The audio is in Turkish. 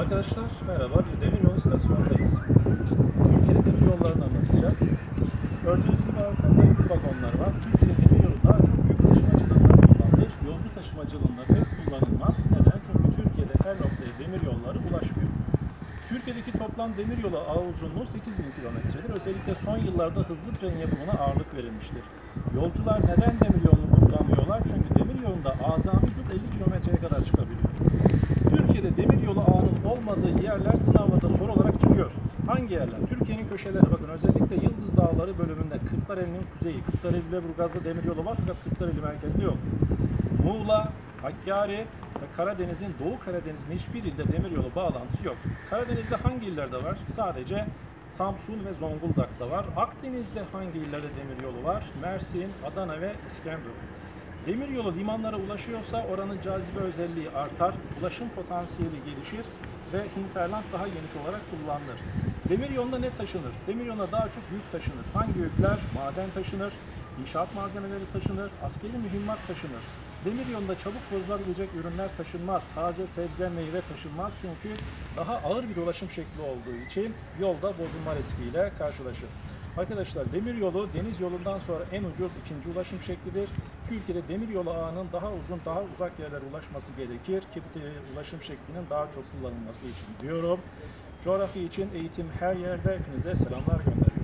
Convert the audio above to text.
Arkadaşlar merhaba, bir demiryolu istasyonundayız. Türkiye'de demiryollarını anlatacağız. Gördüğünüz gibi arkamda yük vagonlar var. Türkiye'de demiryolu daha çok yük taşımacılığında kullanılır. Yolcu taşımacılığında pek kullanılmaz. Neden? Çünkü Türkiye'de her noktaya demiryolları ulaşmıyor. Türkiye'deki toplam demiryolu ağ uzunluğu 8.000 kilometredir. Özellikle son yıllarda hızlı tren yapımına ağırlık verilmiştir. Yolcular neden demiryolunu kullanmıyorlar? Çünkü demiryolunda azami hız 50 kilometreye kadar çıkabiliyor. Türkiye'de demiryolu ağının olmadığı yerler sınavda soru olarak çıkıyor. Hangi yerler? Türkiye'nin köşeleri. Bakın özellikle Yıldız Dağları bölümünde Kırklareli'nin kuzeyi. Kırklareli-Lüleburgaz'da demiryolu var fakat Kırklareli merkezde yok. Muğla, Hakkari ve Karadeniz'in Doğu Karadeniz'in hiçbir ilde demiryolu bağlantısı yok. Karadeniz'de hangi illerde var? Sadece Samsun ve Zonguldak'ta var. Akdeniz'de hangi illerde demiryolu var? Mersin, Adana ve İskenderun. Demiryolu limanlara ulaşıyorsa oranın cazibe özelliği artar, ulaşım potansiyeli gelişir ve hinterland daha geniş olarak kullanılır. Demiryolunda ne taşınır? Demiryoluna daha çok yük taşınır. Hangi yükler? Maden taşınır, inşaat malzemeleri taşınır, askeri mühimmat taşınır. Demiryolunda çabuk bozulabilecek ürünler taşınmaz. Taze sebze, meyve taşınmaz çünkü daha ağır bir ulaşım şekli olduğu için yolda bozulma riskiyle karşılaşır. Arkadaşlar demiryolu deniz yolundan sonra en ucuz ikinci ulaşım şeklidir. Türkiye'de demiryolu ağının daha uzun, daha uzak yerlere ulaşması gerekir ki ulaşım şeklinin daha çok kullanılması için diyorum. Coğrafya için eğitim her yerde. Hepinize selamlar gönderiyorum.